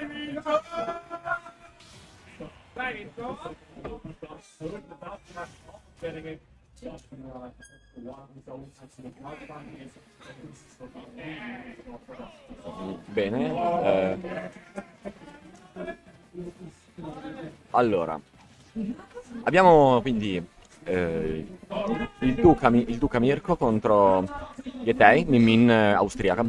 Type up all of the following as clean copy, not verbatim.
Bene. Allora, abbiamo quindi il Duca Mirko contro Yetei, Min Min austriaca.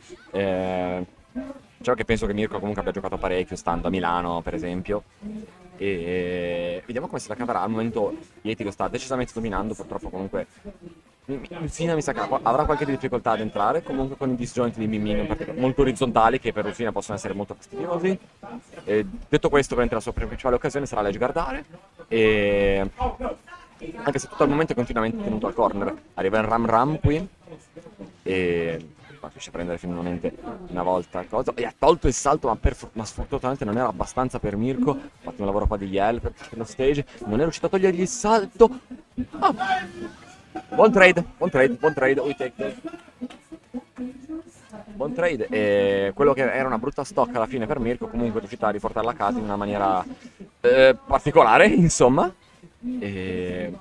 Diciamo che penso che Mirko comunque abbia giocato parecchio stando a Milano, per esempio. E vediamo come se la caverà. Al momento Yeti lo sta decisamente dominando, purtroppo comunque Lucina mi sa che avrà qualche difficoltà ad entrare, comunque con i disjoint di Min Min molto orizzontali che per Lucina possono essere molto fastidiosi. Detto questo, la sua principale occasione sarà leggiardare, e anche se tutto al momento è continuamente tenuto al corner. Arriva il Ram Ram qui e riesce a prendere finalmente una volta cosa, e ha tolto il salto, ma sfortunatamente non era abbastanza per Mirko. Ottimo lavoro qua di Yell per lo stage, non è riuscito a togliergli il salto. Buon trade, we take that. Buon trade, e quello che era una brutta stocca alla fine per Mirko comunque è riuscito a riportarla a casa in una maniera particolare, insomma, e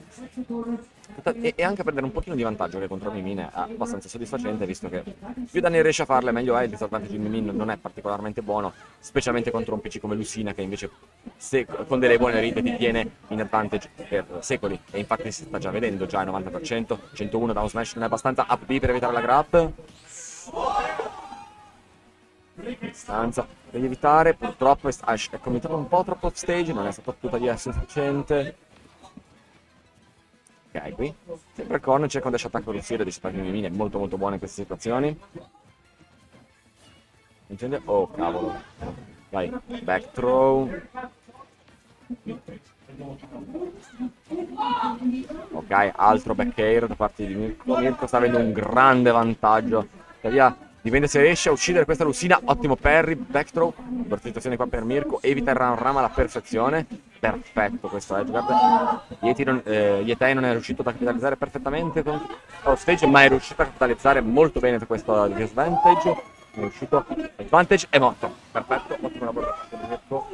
anche prendere un pochino di vantaggio, che contro Min Min è abbastanza soddisfacente, visto che più danni riesce a farle meglio è. Il disadvantaggio di Min Min non è particolarmente buono, specialmente contro un PC come Lucina, che invece con delle buone ride ti tiene in advantage per secoli, e infatti si sta già vedendo, già il 90%, 101 down smash non è abbastanza, up B per evitare la grab. Distanza devi evitare, purtroppo è commitato un po' troppo off stage, non è stato tuttavia sufficiente. Ok, qui sempre il corner, c'è con dash attack per uscire, di Min Min è molto molto buono in queste situazioni. Oh cavolo, vai, back throw. Ok, altro back air da parte di Mirko. Mirko sta avendo un grande vantaggio, tuttavia dipende se riesce a uccidere questa Lucina. Ottimo parry, back throw, per situazione qua per Mirko, evita il Ram Ram alla perfezione. Perfetto questo edge guard. Yetei non è riuscito a capitalizzare perfettamente con lo stage, ma è riuscito a capitalizzare molto bene per questo disadvantage. È riuscito, advantage è morto. Perfetto, ottimo lavoro da parte di Mirko.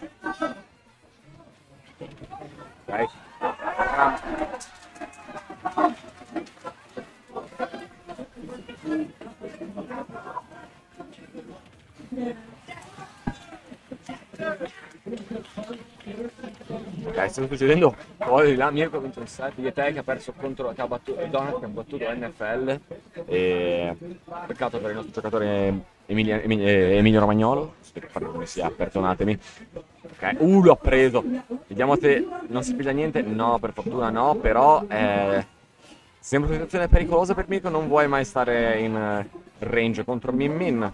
Ok. Ok, sta succedendo poi là Mirko contro il set, Yetei che ha perso contro, che ha battuto Donut, che ha battuto NFL, e peccato per il nostro giocatore Emilio Romagnolo, spero che non mi sia, perdonatemi. Ok, l'ha preso, vediamo se non si piglia niente. No, per fortuna no, però sembra una situazione pericolosa per Mirko, non vuoi mai stare in range contro Min Min.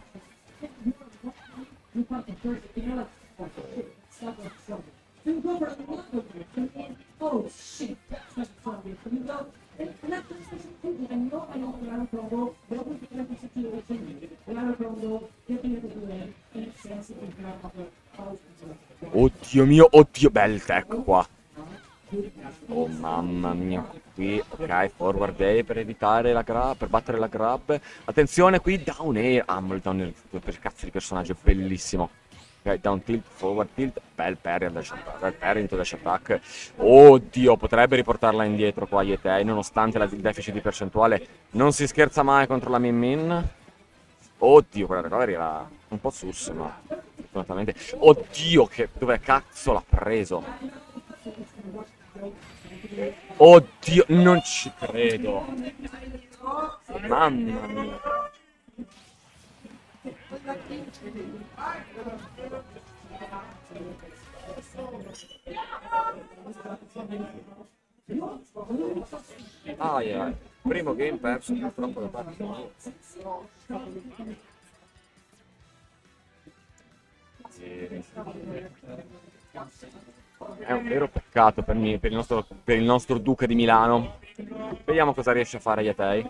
Oddio mio, oddio, bel tech qua. Oh mamma mia, qui, ok, forward A per evitare la grab, per battere la grab. Attenzione qui, down air, il down air, per cazzo di personaggio, bellissimo. Ok, down tilt, forward tilt, bel parry into dash attack. Oddio, potrebbe riportarla indietro qua Yetei, nonostante il deficit di percentuale. Non si scherza mai contro la Min Min. Oddio, quella recovery era un po' sus, ma fortunatamente. Oddio, dove cazzo l'ha preso? Oddio, non ci credo. Mamma mia. Primo game perso purtroppo da parte mia. È un vero peccato per il nostro Duca di Milano. Vediamo cosa riesce a fare Yetei.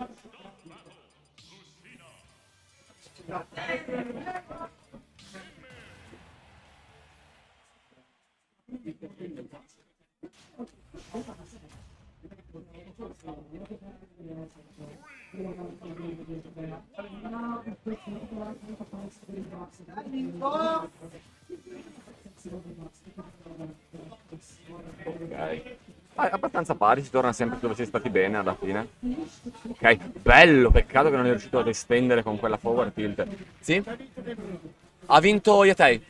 Ok. Ah, è abbastanza pari, si torna sempre dove si è stati bene alla fine. Ok, bello, peccato che non è riuscito ad estendere con quella forward tilt. Sì? Ha vinto Yatei.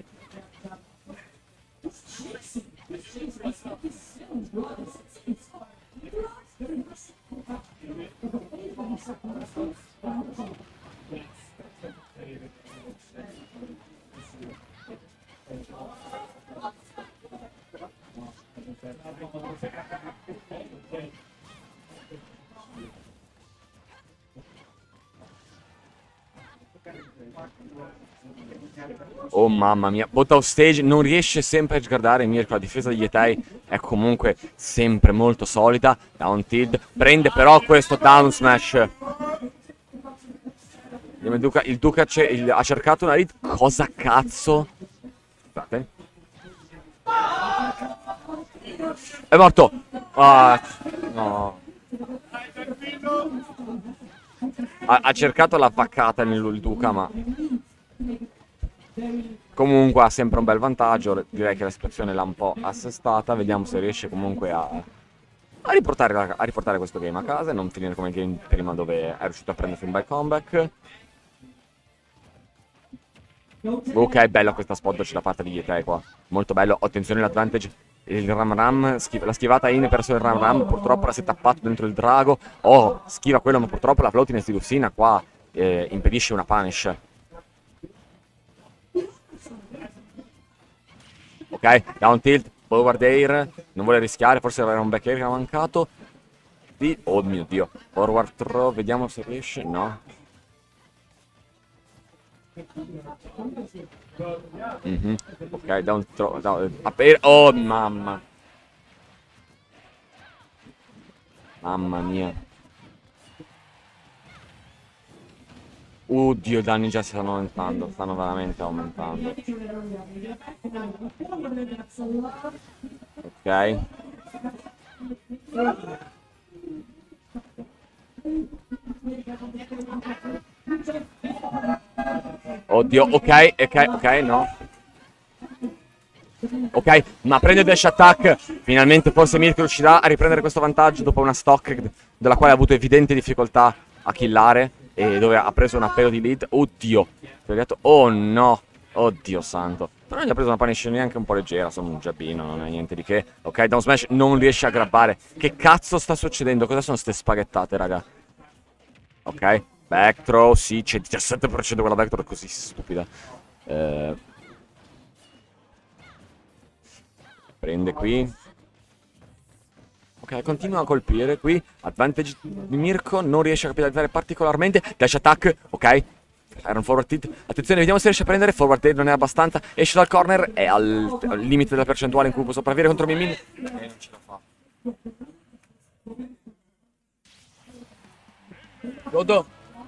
Oh mamma mia, Bot stage non riesce sempre a guardare Mirko, la difesa di Yetei è comunque sempre molto solida. Down tilt, prende però questo down smash. Il Duca ha cercato una lead, cosa cazzo? Scusate. È morto! Ah, no. Ha cercato la vaccata nel Duca, ma comunque ha sempre un bel vantaggio. Direi che la situazione l'ha un po' assestata. Vediamo se riesce comunque a riportare questo game a casa e non finire come il game prima dove è riuscito a prendersi un bel comeback. Ok, bella questa spot da parte di Yetei qua. Molto bello. Attenzione l'advantage. Il Ram Ram, la schivata in verso il Ram Ram. Purtroppo la si è tappato dentro il drago. Oh, schiva quello, ma purtroppo la floatiness di Lucina qua impedisce una punish. Ok, down tilt, forward air. Non vuole rischiare, forse aveva un back air che ha mancato. Oh mio Dio. Forward throw, vediamo se riesce. No. Ok, down throw, oh mamma. Mamma mia. Oddio, i danni già stanno aumentando, stanno veramente aumentando. Ok. Oddio, ok, no. Ok, ma prende dash attack. Finalmente forse Mirko riuscirà a riprendere questo vantaggio dopo una stock della quale ha avuto evidenti difficoltà a killare e dove ha preso un appello di lead. Oddio. Oh no. Oddio santo. Però non gli ha preso una punish neanche un po' leggera, sono un giabbino, non è niente di che. Ok, down smash non riesce a grabbare. Che cazzo sta succedendo? Cosa sono ste spaghettate, raga? Ok, back throw, sì, c'è 17% quella back throw così stupida. Prende qui. Ok, continua a colpire qui. Advantage di Mirko, non riesce a capitalizzare particolarmente. Dash attack, ok. Iron forward tilt. Attenzione, vediamo se riesce a prendere. Forward tilt non è abbastanza. Esce dal corner, è al limite della percentuale in cui può sopravvivere contro Min Min. E non ce la fa. Godo.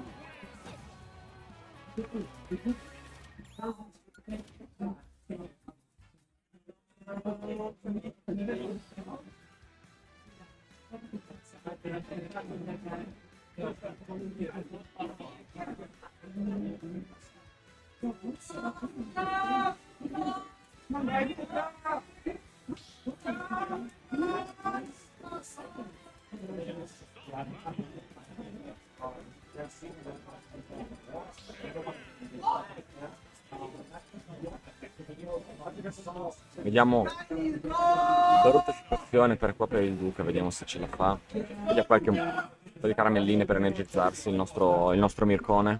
Vediamo brutta situazione per qua per il Duca, vediamo se ce la fa. Vediamo qualche un po' di caramelline per energizzarsi il nostro Mircone.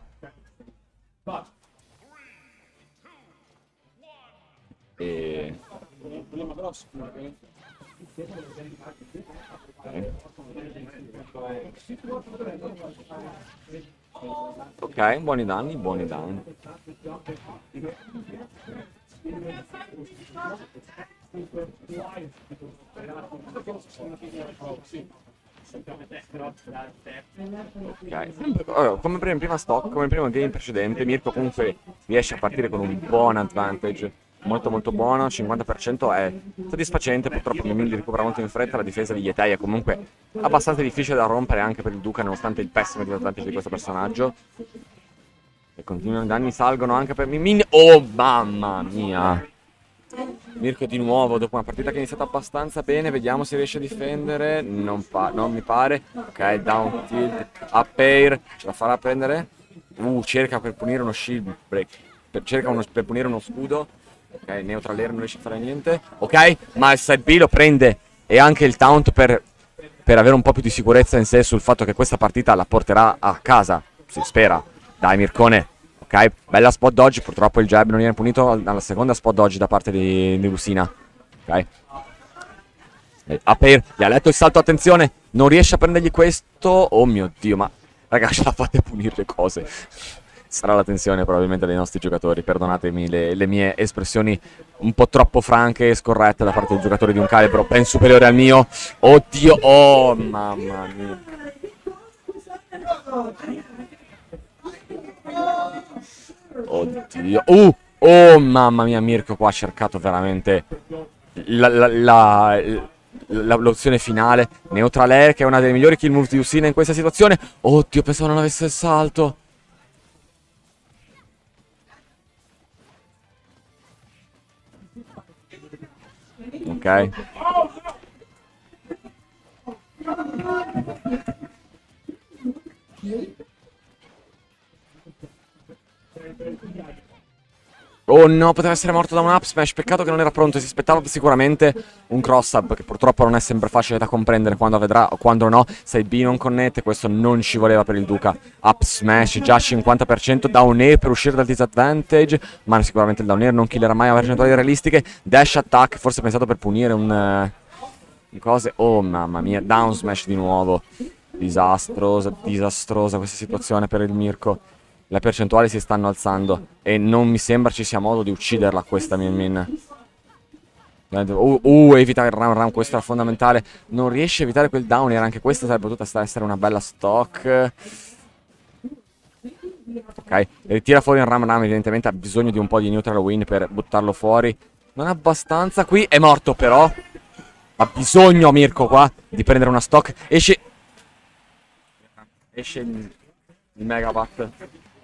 E... Ok, buoni danni, buoni danni. Ok, come prima stock, come primo game precedente, Mirko comunque riesce a partire con un buon advantage molto molto buono, 50% è soddisfacente, purtroppo Min li recupera molto in fretta, la difesa di Yetei è comunque abbastanza difficile da rompere anche per il Duca nonostante il pessimo disadvantage di questo personaggio. E continuano, i danni salgono anche per Min. Oh mamma mia! Mirko di nuovo dopo una partita che è iniziata abbastanza bene, vediamo se riesce a difendere, non mi pare. Ok, down tilt, up air, ce la farà prendere? Cerca per punire uno shield break, per punire uno scudo. Ok, neutral air non riesce a fare niente. Ok, ma il side B lo prende e anche il taunt per avere un po' più di sicurezza in sé sul fatto che questa partita la porterà a casa, si spera. Dai Mircone. Ok, bella spot dodge, purtroppo il jab non viene punito alla seconda spot dodge da parte di Lucina. Ok. Aper, gli ha letto il salto, attenzione, non riesce a prendergli questo. Oh mio Dio, ma raga, ce la fate a punire le cose. Sarà la tensione probabilmente dei nostri giocatori, perdonatemi le mie espressioni un po' troppo franche e scorrette da parte dei giocatori di un calibro ben superiore al mio. Oddio, oh mamma mia. Oddio. Oh mamma mia, Mirko qua ha cercato veramente l'opzione finale. Neutral air, che è una delle migliori kill moves di Lucina in questa situazione. Oddio, pensavo non avesse il salto. Ok. Oh no, poteva essere morto da un up smash, peccato che non era pronto, si aspettava sicuramente un cross up, che purtroppo non è sempre facile da comprendere quando vedrà o quando no. Side B non connette, questo non ci voleva per il Duca. Up smash, già 50%, down air per uscire dal disadvantage, ma sicuramente il down air non killerà mai a percentuali realistiche. Dash attack, forse pensato per punire un cose. Oh mamma mia, down smash di nuovo. Disastrosa questa situazione per il Mirko. Le percentuali si stanno alzando e non mi sembra ci sia modo di ucciderla questa Min. Evita il round, questo era fondamentale. Non riesce a evitare quel down, era anche questa sarebbe potuta essere una bella stock. Ok, ritira fuori il ram, evidentemente ha bisogno di un po' di neutral win per buttarlo fuori. Non abbastanza, qui è morto però. Ha bisogno Mirko qua di prendere una stock. Esce il Megabat.